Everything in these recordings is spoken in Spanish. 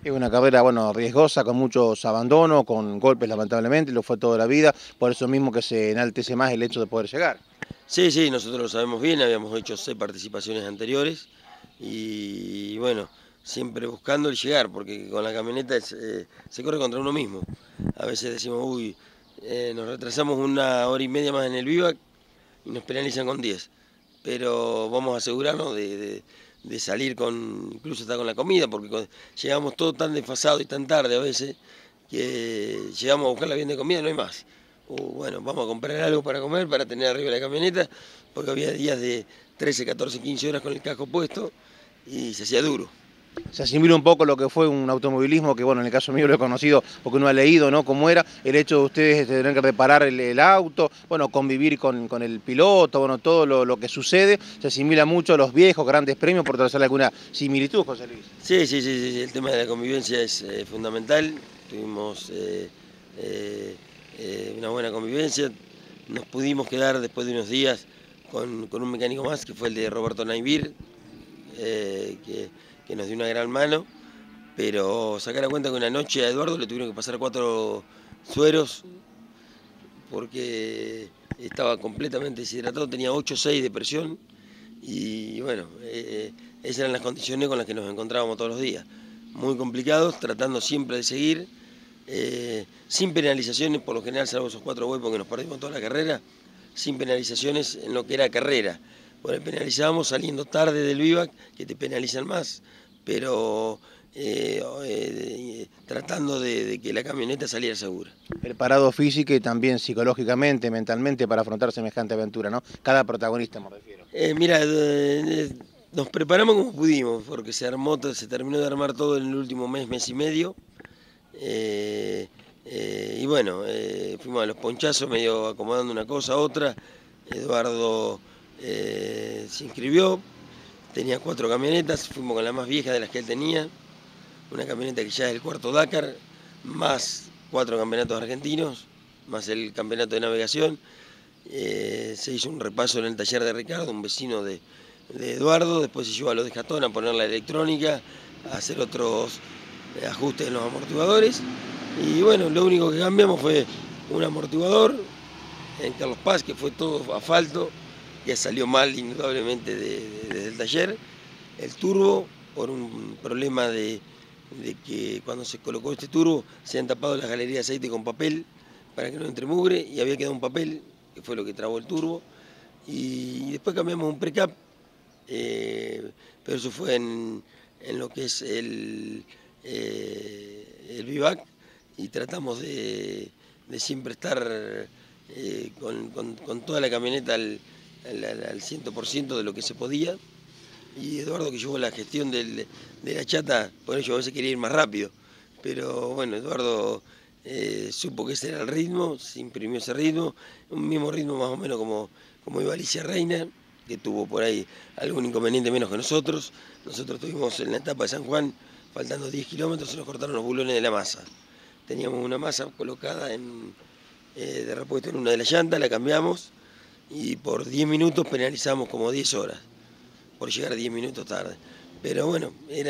Es una carrera, bueno, riesgosa, con muchos abandonos, con golpes lamentablemente, lo fue toda la vida, por eso mismo que se enaltece más el hecho de poder llegar. Sí, sí, nosotros lo sabemos bien, habíamos hecho 6 participaciones anteriores y bueno, siempre buscando el llegar, porque con la camioneta se corre contra uno mismo. A veces decimos, uy, nos retrasamos 1 hora y media más en el vivac y nos penalizan con 10, pero vamos a asegurarnos de salir con, incluso hasta con la comida, porque llegamos todo tan desfasado y tan tarde a veces, que llegamos a buscar la bien de comida, no hay más. Bueno, vamos a comprar algo para comer, para tener arriba la camioneta, porque había días de 13, 14, 15 horas con el casco puesto y se hacía duro. Se asimila un poco lo que fue un automovilismo, que bueno, en el caso mío lo he conocido porque uno ha leído, ¿no?, cómo era, el hecho de ustedes de tener que reparar el auto, bueno, convivir con el piloto, bueno, todo lo que sucede, se asimila mucho a los viejos grandes premios, por trazar alguna similitud, José Luis. Sí, sí, sí, sí, el tema de la convivencia es fundamental, tuvimos una buena convivencia, nos pudimos quedar después de unos días con un mecánico más, que fue el de Roberto Naivir, que nos dio una gran mano, pero sacar a cuenta que una noche a Eduardo le tuvieron que pasar 4 sueros porque estaba completamente deshidratado, tenía 8,6 de presión y bueno, esas eran las condiciones con las que nos encontrábamos todos los días. Muy complicados, tratando siempre de seguir, sin penalizaciones, por lo general, salvo esos 4 huecos que nos perdimos toda la carrera, sin penalizaciones en lo que era carrera. Bueno, penalizábamos saliendo tarde del vivac, que te penalizan más, pero tratando de que la camioneta saliera segura. Preparado física y también psicológicamente, mentalmente para afrontar semejante aventura, ¿no? Cada protagonista me refiero. Mira, nos preparamos como pudimos, porque se terminó de armar todo en el último mes, mes y medio. Y bueno, fuimos a los ponchazos, medio acomodando una cosa a otra. Eduardo se inscribió, tenía 4 camionetas, fuimos con la más vieja de las que él tenía, una camioneta que ya es el cuarto Dakar, más 4 campeonatos argentinos, más el campeonato de navegación. Se hizo un repaso en el taller de Ricardo, un vecino de Eduardo, después se llevó a los de Jatón a poner la electrónica, a hacer otros ajustes en los amortiguadores. Y bueno, lo único que cambiamos fue un amortiguador en Carlos Paz, que fue todo asfalto, que salió mal indudablemente desde el taller. El turbo, por un problema de que cuando se colocó este turbo se han tapado las galerías de aceite con papel para que no entre mugre y había quedado un papel, que fue lo que trabó el turbo. Y después cambiamos un precap, pero eso fue en lo que es el vivac, y tratamos de siempre estar con toda la camioneta al 100% de lo que se podía. Y Eduardo, que llevó la gestión de la chata, por ello a veces quería ir más rápido, pero bueno, Eduardo supo que ese era el ritmo, se imprimió ese ritmo, un mismo ritmo más o menos como iba Alicia Reina, que tuvo por ahí algún inconveniente menos que nosotros. Nosotros tuvimos en la etapa de San Juan, faltando 10 kilómetros, se nos cortaron los bulones de la masa. Teníamos una masa colocada de repuesto en una de las llantas, la cambiamos y por 10 minutos penalizamos como 10 horas por llegar 10 minutos tarde. Pero bueno, era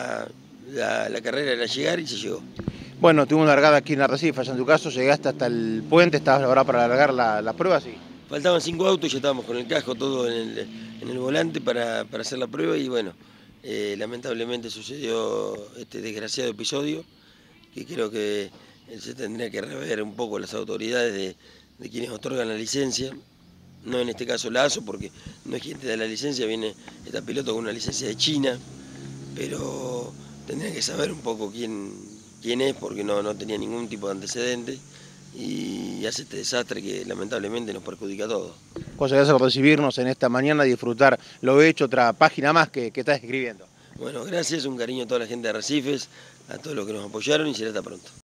la carrera era llegar y se llegó. Bueno, tuvimos una largada aquí en Arrecife, en tu caso llegaste hasta el puente, estabas ahora para alargar la prueba, sí. Faltaban 5 autos, ya estábamos con el casco todo en el volante para hacer la prueba y bueno, lamentablemente sucedió este desgraciado episodio, que creo que se tendría que rever un poco las autoridades de quienes otorgan la licencia. No en este caso la ASO, porque no es quien te da la licencia, viene esta piloto con una licencia de China, pero tendría que saber un poco quién es, porque no tenía ningún tipo de antecedente y hace este desastre que lamentablemente nos perjudica a todos. José, gracias por recibirnos en esta mañana y disfrutar lo hecho, otra página más que estás escribiendo. Bueno, gracias, un cariño a toda la gente de Arrecifes, a todos los que nos apoyaron y será hasta pronto.